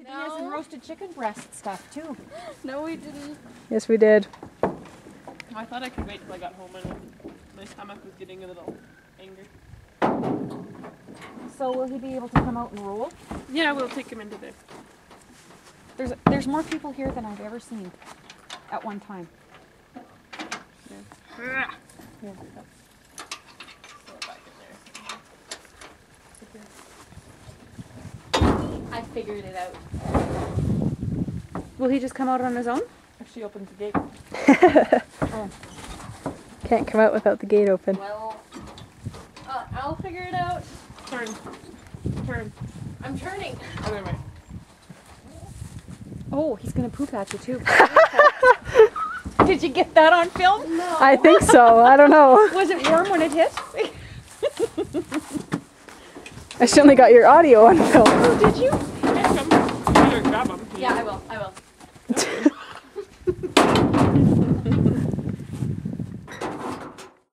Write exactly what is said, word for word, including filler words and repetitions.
No. He has some roasted chicken breast stuff too. No, we didn't. Yes, we did. I thought I could wait till I got home and my stomach was getting a little angry. So will he be able to come out and roll? Yeah, we'll take him into there. There's there's more people here than I've ever seen at one time. Yeah. Yeah. I figured it out. Will he just come out on his own? If she opens the gate. Oh. Can't come out without the gate open. Well, uh, I'll figure it out. Turn. Turn. I'm turning. Oh, never mind. Oh, he's gonna poop at you too. Did you get that on film? No. I think so. I don't know. Was it warm when it hit? I certainly got your audio on film. Oh, did you? Come. Better grab him. Yeah, I will. I will.